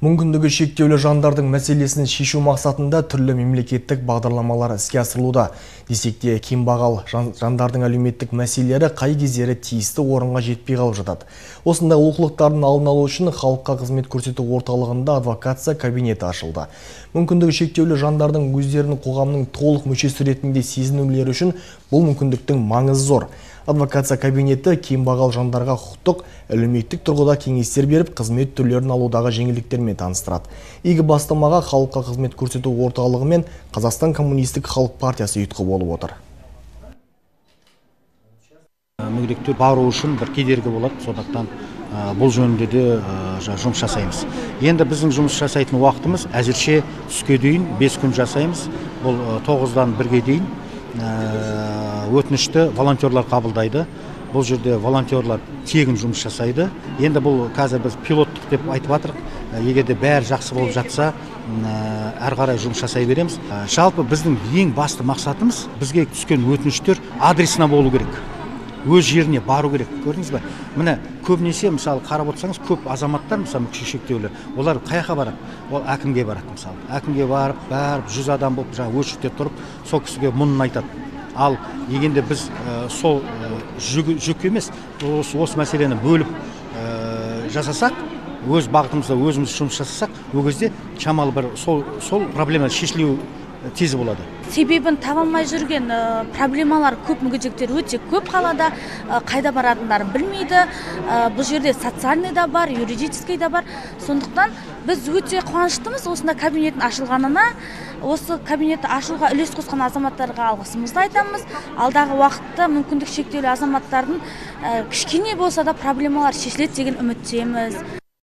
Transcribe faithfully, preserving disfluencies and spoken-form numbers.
Мүмкіндігі шектеулі жандардың мәселесін шешу мақсатында түрлі мемлекеттік бағдарламалар іске асырылуда. Десек те, кембағал жандардың әлеуметтік мәселелері қай кездері тиісті орынға жетпей қалып жатады. Осындай олқылықтардың алдын алу үшін халыққа қызмет көрсету орталығында адвокация кабинеті ашылды. Мүмкіндігі шектеулі жандардың өздерінің қоғамның толық мүшесі ретінде сезінулері үшін бұл мүмкіндіктің маңызы зор. Адвокация кабинеті кембағал жандарға құқықтық, әлеуметтік тұрғыда кеңестер беріп, қызмет түрлерін алудағы жеңілдіктермен таныстырады. Игі бастамаға халыққа қызмет көрсету орталығы мен Қазақстан Коммунистік халық партиясы ұйытқы болып отыр. Мүгедектер бару үшін бір кедергі болады, сондықтан бұл жөнінде де жұмыс жасаймыз. Енді біздің жұмыс жасайтын уақытымыз әзірше түске дейін бес күн жасаймыз. Бұл тоғыздан бірге дейін өтінішті волонтерлар қабылдайды. Бұл жерде волонтерлар тегін жұмыс жасайды. Енді бұл қазір біз пилоттық деп айтып жатырық. Егер де бәрі жақсы болып жатса, әрі қарай жұмыс жасай береміз. Жалпы біздің ең басты мақсатымыз бізге түскен өтініштер адресына болу керек. Өз жеріне бару керек. Көрдіңіз бе? Міне көбінесе мысалы қарап отырсаңыз, көп азаматтар мысалы мүмкіншілігі шектеулі, олар қаяққа барады? Ол әкімге барады мысалы. Әкімге барып, бәрі жүз адам болып жаңа очередьте тұрып, сол кісіге мұңын айтады. Ал егенде біз сол жүк емес, осы мәселені бөліп жасасақ, өз бағытымызда өзіміз жұмыс жасасақ, ол кезде шамалы бір сол проблема шешілуі тез болады. Себебін таба алмай жүрген проблемалар көп, мүгедектер өте көп қалада, қайда баратындарын білмейді. Бұл жерде социальный да бар, юридический да бар. Сондықтан біз өте қуаныштымыз осында кабинеттің ашылғанына. Осы кабинетті ашуға үлес қосқан азаматтарға алғысымызды айтамыз. Алдағы уақытта мүмкіндік шектеулі азаматтардың кішкене болса да проблемалар шешіледі деген үміттеміз.